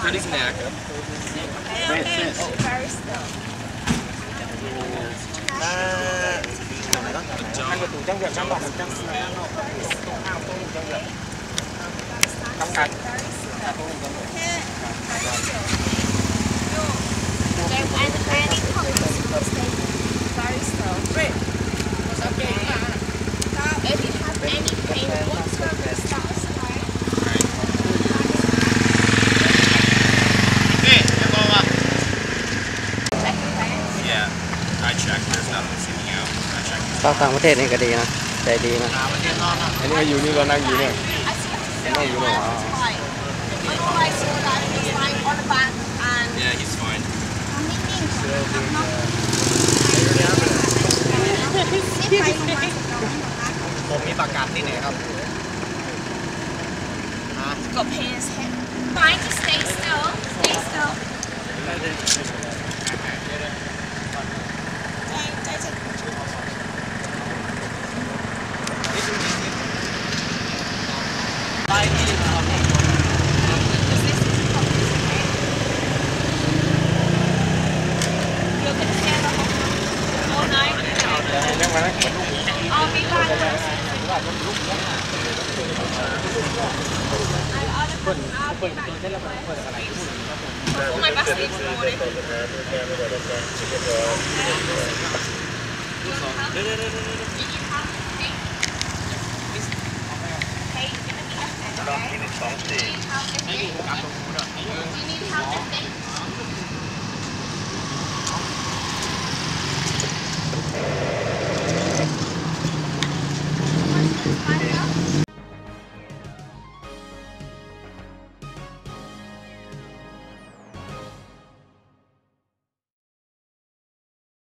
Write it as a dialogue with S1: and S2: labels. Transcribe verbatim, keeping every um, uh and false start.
S1: Pretty snack.
S2: Okay, very still.
S3: Ăn của tủ trong việc trong bọc trong trong cạnh.
S2: Very still. Okay. If you have any pain whatsoever, start us away.
S1: Hey, come on.
S2: Check your pants.
S1: Yeah, I checked. There's nothing seeping out. I checked.
S3: ชอบต่างประเทศนี่ก็ดีนะใจดีนะ
S4: อันนี้มาอยู่นี่เรานั่งอยู่เนี่ย
S2: I see you feel like it's fine. Otherwise, you're like it's lying on the back and
S1: Yeah, he's fine.
S2: sit by your wife.
S3: ผมมีประกาศที่ไหนครับ
S2: Got pins hit. Fine, just stay still. Stay still. Don't, don't take control. You're gonna stay at the hospital all night? I'll be back. I'll be back. All my best leaves in the morning. Hey, give me a second, okay? Do you need help lifting? Do you need help lifting?